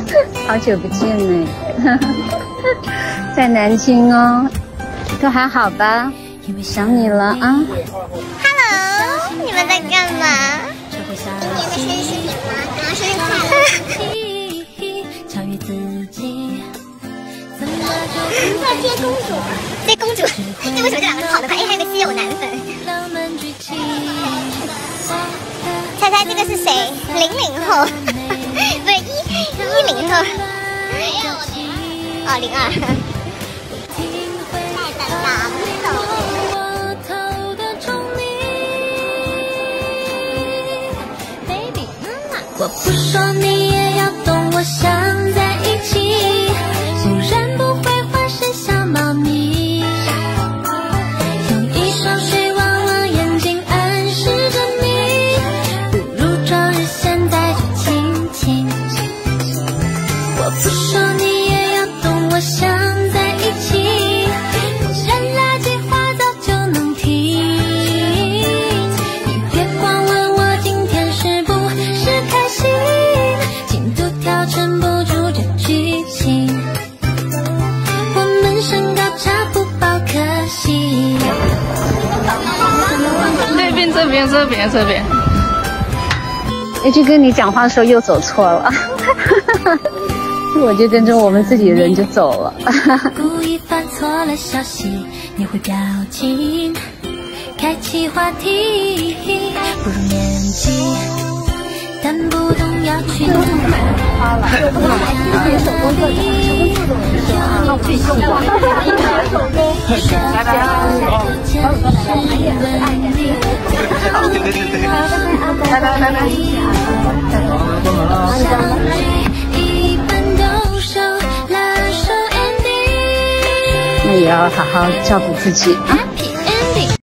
好久不见呢，在南京哦，都还好吧？想你了啊 ！Hello， 你们在干嘛？今年的生日视频吗？然后生日快乐！要接公主，接公主，这为什么这两个跑得快？哎，还有个稀有男粉。猜猜这个是谁？00后，不是10后。哦，02。带本蓝手。 我不说你也要懂，我想在一起，虽然不会化身小猫咪，用一双水汪汪眼睛暗示着你，不如昨日现在就亲亲。我不说你也要懂，我想在一起，不然垃圾话早就能停。你别光问我今天是不是开心，进度条撑不住这剧情，我们身高差不报可惜。 那边这边。 哎，就跟你讲话的时候又走错了，我就跟着我们自己人就走了。 故意发错了消息，你会表情，开启话题，不如年纪，但不懂要去哪里。手工做的，那我自己用过。 那也要好好照顾自己啊。